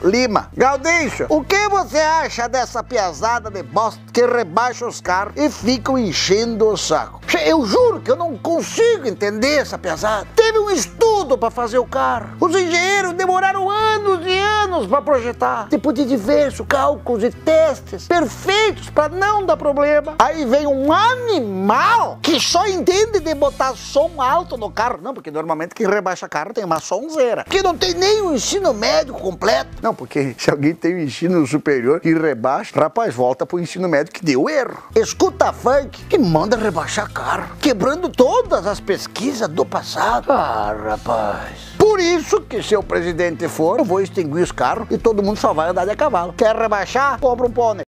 Lima. Gaudêncio, o que você acha dessa piazada de bosta que rebaixa os carros e ficam enchendo o saco? Eu juro que eu não consigo entender essa piazada. Teve um estudo para fazer o carro. Os engenheiros demoraram anos e anos para projetar, depois de diversos cálculos e testes perfeitos para não dar problema. Aí vem um animal que só entende de botar som alto no carro. Não, porque normalmente quem rebaixa carro tem uma sonzeira, que não tem nem o ensino médio completo. Não, porque se alguém tem o ensino superior e rebaixa, rapaz, volta pro ensino médio que deu erro. Escuta funk que manda rebaixar carro, quebrando todas as pesquisas do passado. Ah, rapaz. Por isso que se o presidente for, eu vou extinguir os carros e todo mundo só vai andar de cavalo. Quer rebaixar? Compra um pônei.